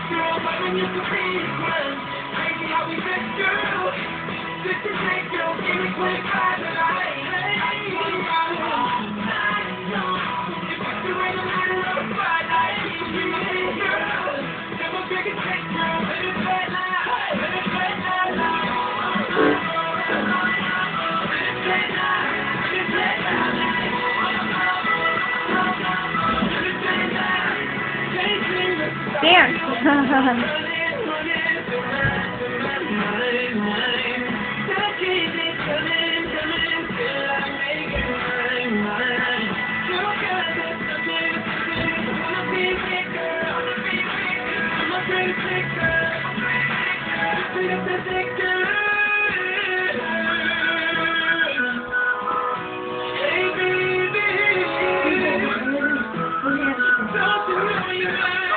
Girl, but when you can see it, crazy how we get through. Just to take you, give me 25 tonight. I swear you got it all night long. If I do it, I'm not a fight. I keep you in, girl. Never big a check, girl. Let it play now. Let it play now. Let it play now. Let it play now. Dance. Don't you know you